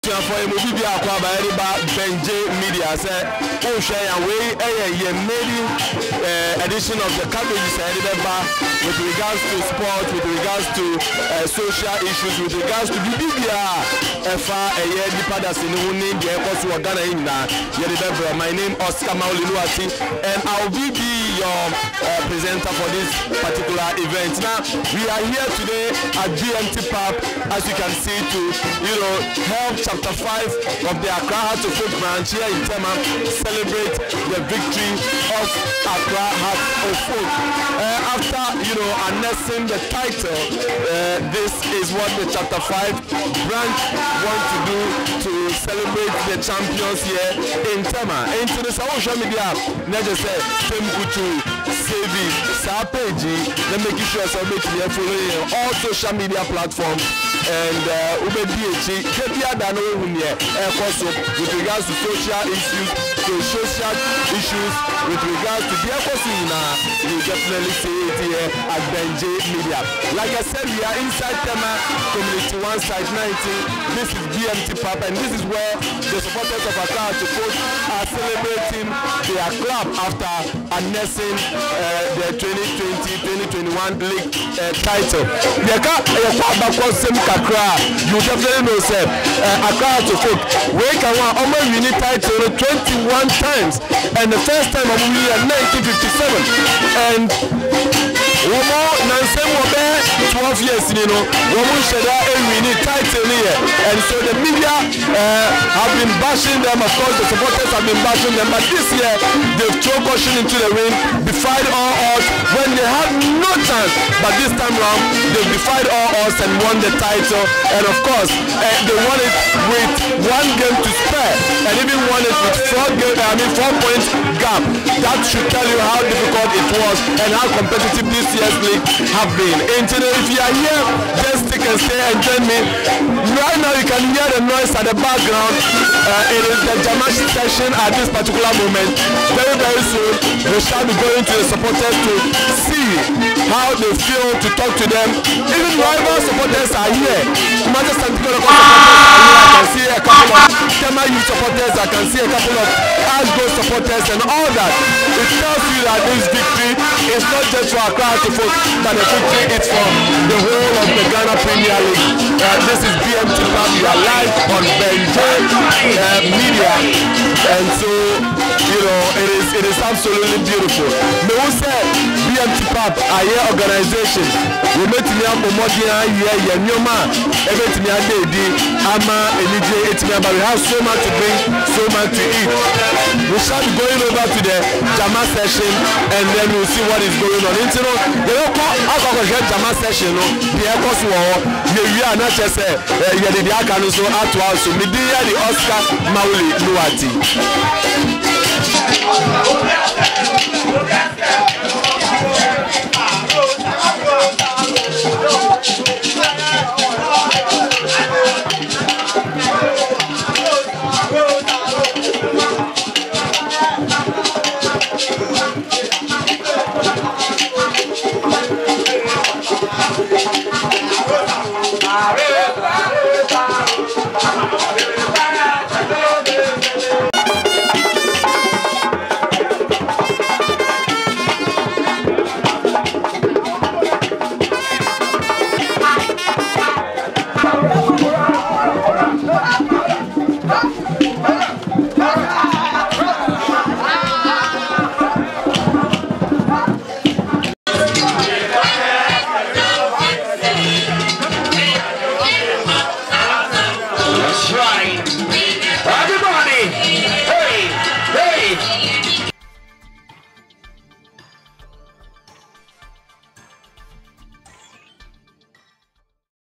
For a movie by Benji Media said, oh, share away a maiden edition of the coverage with regards to sport, with regards to social issues, with regards to BBBA, a year department in who name the airports who are Ghana in my name Oscar Maulinuati, and I'll be your presenter for this particular event. Now, we are here today at GMT Pub, as you can see, to help Chapter 5 of the Accra Heart of Folk branch here in Tema celebrate the victory of Accra Heart of Folk. After announcing the title, this is what the Chapter 5 branch want to do to celebrate the champions here in Tema. Into the social media, Neja said, Sevi, Sapeji, then making sure somebody here following all social media platforms and UBDH, with regards to social issues, with regards to the you definitely see it here at Benji Media. Like I said, we are inside Tema Community 1 Site 19. This is GMT Pub, and this is where the supporters of Accra to Coach are celebrating their club after announcing the 2020-2021 league title. You definitely know, sir, Accra to Folk, we can win the title 21 times, and the first time of the year 1957, and one more 12 years, one more share a title here, and so the media have been bashing them. Of course, the supporters have been bashing them, but this year they've thrown caution into the ring, defied all odds when they had no chance. But this time round, they've defied all odds and won the title. And of course, they won it with 1 game to spare, and even won it with 4 points gap. That should tell you how difficult it was and how competitive this year's league have been. And if you are here, just stick and stay and join me. Right now, you can hear the noise at the background. It is the Jamash session at this particular moment. Very, very soon, we shall be going to the supporters to see how they feel, to talk to them. Even rival supporters are here. Manchester United I can see a couple of Tema Youth supporters, I can see a couple of Ashgrove supporters and all that. It tells you that this victory is not just for Accra to Folk, but the victory is for the whole of the Ghana Premier League. This is BMT Pub. We are live on Benji Media, and so it is absolutely beautiful. Me who say BMT Pub are your organization. We met me up more here, Yanyoma, everything I did, Ama, Elije, but we have so much to bring, so much to eat. We shall be going over to the Jama session, and then we'll see what is going on. You don't call Jama session, the Ecos War, you are not just a Yadiaka, so at once, so Media, the Oscar Mauli Luati.